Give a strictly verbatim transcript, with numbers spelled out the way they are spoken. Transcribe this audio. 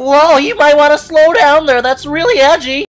Whoa, you might want to slow down there. That's really edgy.